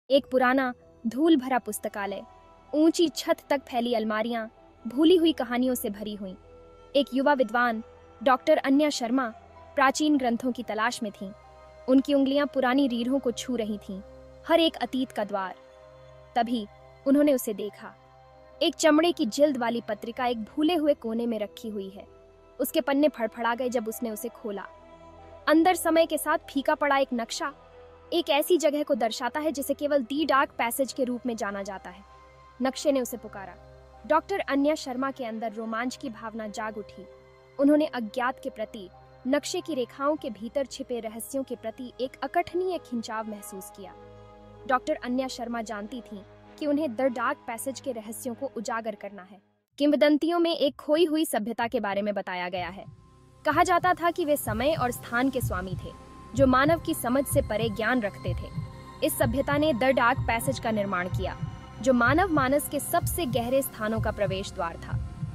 एक पुराना धूल भरा पुस्तकालय, ऊंची छत तक फैली अलमारियां भूली हुई कहानियों से भरी हुई। एक युवा विद्वान डॉक्टर अन्या शर्मा प्राचीन ग्रंथों की तलाश में थीं। उनकी उंगलियां पुरानी रीढ़ों को छू रही थीं, हर एक अतीत का द्वार। तभी उन्होंने उसे देखा। एक चमड़े की जिल्द वाली पत्रिका एक भूले हुए कोने में रखी हुई है। उसके पन्ने फड़फड़ा गए जब उसने उसे खोला। अंदर समय के साथ फीका पड़ा एक नक्शा, एक ऐसी जगह को दर्शाता है जिसे केवल दी डार्क पैसेज के रूप में जाना जाता है। नक्शे ने उसे पुकारा। डॉक्टर अन्या शर्मा के अंदर रोमांच की भावना जाग उठी। उन्होंने अज्ञात के प्रति, नक्शे की रेखाओं के भीतर छिपे रहस्यों के प्रति एक अकठनीय खिंचाव महसूस किया। डॉक्टर अन्या शर्मा जानती थीं कि उन्हें द डार्क पैसेज के रहस्यों को उजागर करना है। किंवदंतियों में एक खोई हुई सभ्यता के बारे में बताया गया है। कहा जाता था कि वे समय और स्थान के स्वामी थे, जो मानव की समझ से परे ज्ञान रखते थे। इस सभ्यता ने द डार्क पैसेज का निर्माण किया, जो मानव मानस के सबसे गहरे स्थानों का प्रवेश द्वार था।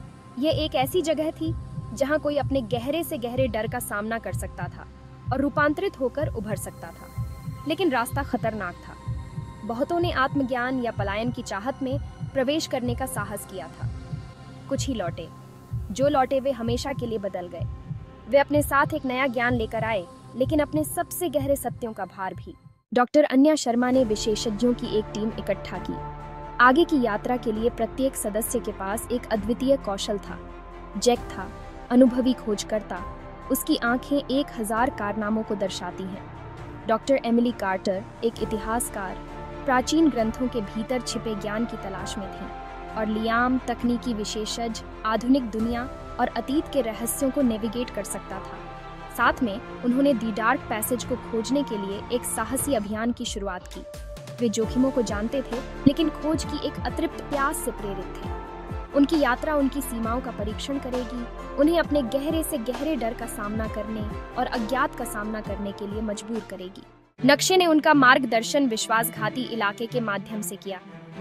यह एक ऐसी जगह थी जहां कोई अपने गहरे से गहरे डर का सामना कर सकता था और रूपांतरित होकर उभर सकता था। लेकिन रास्ता खतरनाक था। बहुतों ने आत्मज्ञान या पलायन की चाहत में प्रवेश करने का साहस किया था। कुछ ही लौटे। जो लौटे वे हमेशा के लिए बदल गए। वे अपने साथ एक नया ज्ञान लेकर आए, लेकिन अपने सबसे गहरे सत्यों का भार भी। डॉक्टर अन्या शर्मा ने विशेषज्ञों की एक टीम इकट्ठा की। आगे की यात्रा के लिए प्रत्येक सदस्य के पास एक अद्वितीय कौशल था। जैक था अनुभवी खोजकर्ता। उसकी आंखें 1000 कारनामों को दर्शाती हैं। डॉक्टर एमिली कार्टर एक इतिहासकार, प्राचीन ग्रंथों के भीतर छिपे ज्ञान की तलाश में थीं। और लियाम तकनीकी विशेषज्ञ, आधुनिक दुनिया और अतीत के रहस्यों को नेविगेट कर सकता था। साथ में उन्होंने दी डार्क पैसेज को खोजने के लिए एक साहसी अभियान की शुरुआत की। वे जोखिमों को जानते थे, लेकिन खोज की एक अतृप्त प्यास से प्रेरित थे। उनकी यात्रा उनकी सीमाओं का परीक्षण करेगी, उन्हें अपने गहरे से गहरे डर का सामना करने और अज्ञात का सामना करने के लिए मजबूर करेगी। नक्शे ने उनका मार्गदर्शन विश्वासघाती इलाके के माध्यम से किया।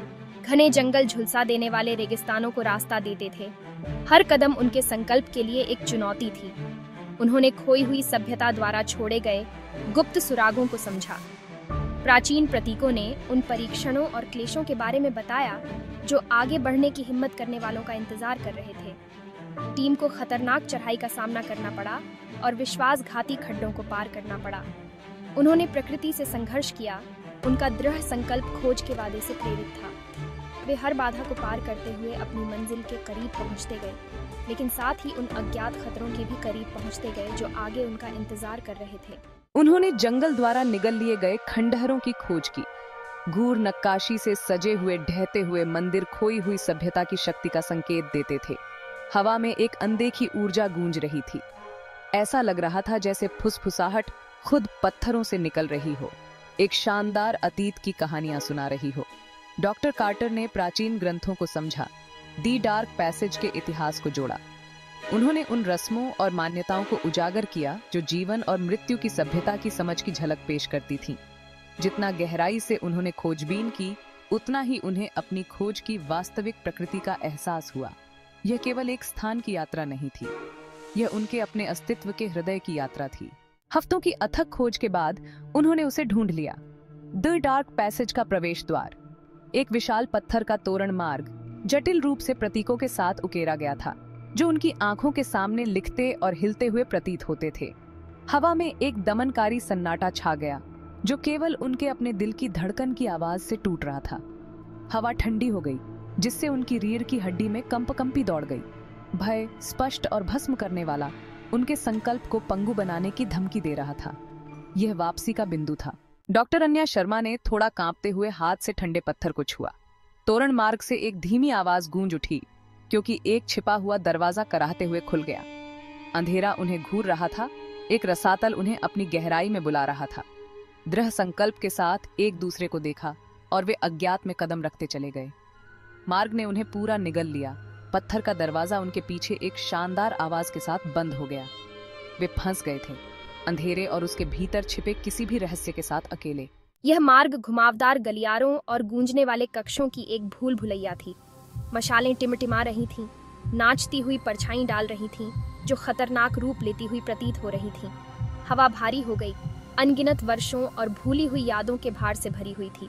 घने जंगल झुलसा देने वाले रेगिस्तानों को रास्ता देते थे। हर कदम उनके संकल्प के लिए एक चुनौती थी। उन्होंने खोई हुई सभ्यता द्वारा छोड़े गए गुप्त सुरागों को समझा। प्राचीन प्रतीकों ने उन परीक्षणों और क्लेशों के बारे में बताया जो आगे बढ़ने की हिम्मत करने वालों का इंतजार कर रहे थे। टीम को खतरनाक चढ़ाई का सामना करना पड़ा और विश्वासघाती खड्डों को पार करना पड़ा। उन्होंने प्रकृति से संघर्ष किया। उनका दृढ़ संकल्प खोज के वादे से प्रेरित था। वे हर बाधा को पार करते हुए अपनी मंजिल के करीब पहुंचते गए, लेकिन साथ ही उन अज्ञात खतरों के भी करीब पहुंचते गए जो आगे उनका इंतजार कर रहे थे। उन्होंने जंगल द्वारा निगल लिए गए खंडहरों की खोज की। गूढ़ नक्काशी से सजे हुए ढहते हुए मंदिर खोई हुई सभ्यता की शक्ति का संकेत देते थे। हवा में एक अनदेखी ऊर्जा गूंज रही थी। ऐसा लग रहा था जैसे फुसफुसाहट खुद पत्थरों से निकल रही हो, एक शानदार अतीत की कहानियां सुना रही हो। डॉक्टर कार्टर ने प्राचीन ग्रंथों को समझा, दी डार्क पैसेज के इतिहास को जोड़ा। उन्होंने उन रस्मों और मान्यताओं को उजागर किया जो जीवन और मृत्यु की सभ्यता की समझ की झलक पेश करती थीं। जितना गहराई से उन्होंने खोजबीन की, उतना ही उन्हें अपनी खोज की वास्तविक प्रकृति का एहसास हुआ। यह केवल एक स्थान की यात्रा नहीं थी, यह उनके अपने अस्तित्व के हृदय की यात्रा थी। हफ्तों की अथक खोज के बाद उन्होंने उसे ढूंढ लिया। द डार्क पैसेज का प्रवेश द्वार, एक विशाल पत्थर का तोरण मार्ग, जटिल रूप से प्रतीकों के साथ उकेरा गया था, जो उनकी आंखों के सामने लिखते और हिलते हुए प्रतीत होते थे। हवा में एक दमनकारी सन्नाटा छा गया, जो केवल उनके अपने दिल की धड़कन की आवाज से टूट रहा था। हवा ठंडी हो गई, जिससे उनकी रीढ़ की हड्डी में कंपकंपी दौड़ गई। भय, स्पष्ट और भस्म करने वाला, उनके संकल्प को पंगु बनाने की धमकी दे रहा था। यह वापसी का बिंदु था। डॉक्टर अन्या शर्मा ने थोड़ा कांपते हुए हाथ से ठंडे पत्थर को छुआ। तोरण मार्ग से एक धीमी आवाज गूंज उठी, क्योंकि एक छिपा हुआ दरवाजा कराहते हुए खुल गया। अंधेरा उन्हें घूर रहा था, एक रसातल उन्हें अपनी गहराई में बुला रहा था। दृढ़ संकल्प के साथ एक दूसरे को देखा और वे अज्ञात में कदम रखते चले गए। मार्ग ने उन्हें पूरा निगल लिया। पत्थर का दरवाजा उनके पीछे एक शानदार आवाज के साथ बंद हो गया। वे फंस गए थे, अंधेरे और उसके भीतर छिपे किसी भी रहस्य के साथ अकेले। यह मार्ग घुमावदार गलियारों और गूंजने वाले कक्षों की एक भूल भुलैया थी। मशालें टिमटिमा रही थीं, नाचती हुई परछाई डाल रही थीं, जो खतरनाक रूप लेती हुई प्रतीत हो रही थीं। हवा भारी हो गई, अनगिनत वर्षों और भूली हुई यादों के भार से भरी हुई थी।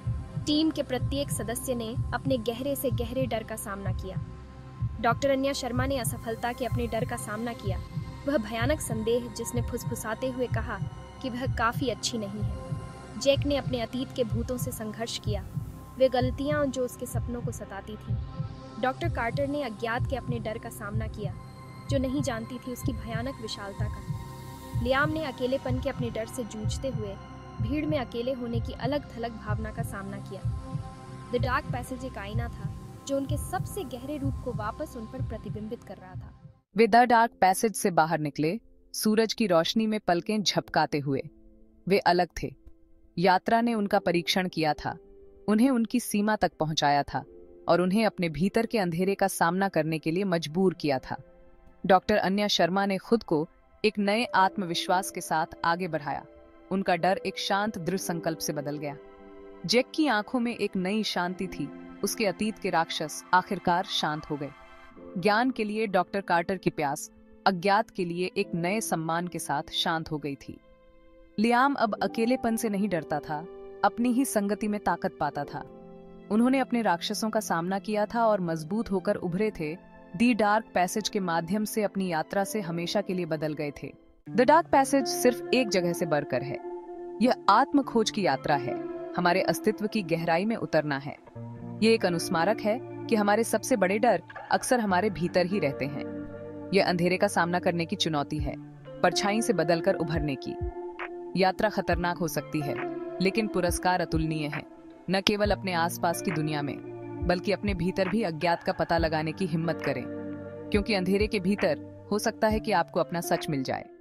टीम के प्रत्येक सदस्य ने अपने गहरे से गहरे डर का सामना किया। डॉक्टर अन्या शर्मा ने असफलता के अपने डर का सामना किया। वह भयानक संदेह जिसने फुसफुसाते हुए कहा कि वह काफी अच्छी नहीं है। जैक ने अपने अतीत के भूतों से संघर्ष किया, वे गलतियां जो उसके सपनों को सताती थीं। डॉक्टर कार्टर ने अज्ञात के अपने डर का सामना किया, जो नहीं जानती थी उसकी भयानक विशालता का। लियाम ने अकेलेपन के अपने डर से जूझते हुए भीड़ में अकेले होने की अलग थलग भावना का सामना किया। द डार्क पैसेज एक आईना था जो उनके सबसे गहरे रूप को वापस उन पर प्रतिबिंबित कर रहा था। वे द डार्क पैसेज से बाहर निकले, सूरज की रोशनी में पलकें झपकाते हुए। वे अलग थे। यात्रा ने उनका परीक्षण किया था, उन्हें उनकी सीमा तक पहुंचाया था और उन्हें अपने भीतर के अंधेरे का सामना करने के लिए मजबूर किया था। डॉक्टर अन्या शर्मा ने खुद को एक नए आत्मविश्वास के साथ आगे बढ़ाया। उनका डर एक शांत दृढ़ संकल्प से बदल गया। जैक की आंखों में एक नई शांति थी। उसके अतीत के राक्षस आखिरकार शांत हो गए। ज्ञान के लिए डॉक्टर कार्टर की प्यास अज्ञात के लिए एक नए सम्मान के साथ शांत हो गई थी। लियाम अब अकेलेपन से नहीं डरता था, अपनी ही संगति में ताकत पाता था। उन्होंने अपने राक्षसों का सामना किया था और मजबूत होकर उभरे थे। दी डार्क पैसेज के माध्यम से अपनी यात्रा से हमेशा के लिए बदल गए थे। द डार्क पैसेज सिर्फ एक जगह से बढ़कर है। यह आत्म खोज की यात्रा है, हमारे अस्तित्व की गहराई में उतरना है। यह एक अनुस्मारक है कि हमारे सबसे बड़े डर अक्सर हमारे भीतर ही रहते हैं। यह अंधेरे का सामना करने की चुनौती है, परछाई से बदलकर उभरने की। यात्रा खतरनाक हो सकती है, लेकिन पुरस्कार अतुलनीय है। न केवल अपने आसपास की दुनिया में, बल्कि अपने भीतर भी अज्ञात का पता लगाने की हिम्मत करें, क्योंकि अंधेरे के भीतर हो सकता है कि आपको अपना सच मिल जाए।